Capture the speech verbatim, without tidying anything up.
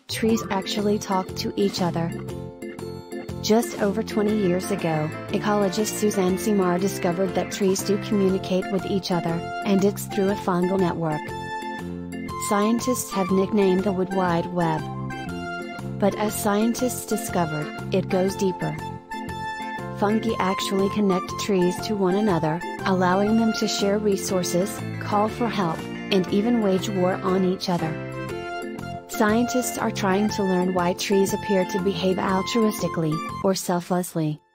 trees actually talk to each other. Just over twenty years ago, ecologist Suzanne Simard discovered that trees do communicate with each other, and it's through a fungal network. Scientists have nicknamed the wood Wide Web. But as scientists discovered, it goes deeper. Fungi actually connect trees to one another, allowing them to share resources, call for help, and even wage war on each other. Scientists are trying to learn why trees appear to behave altruistically, or selflessly.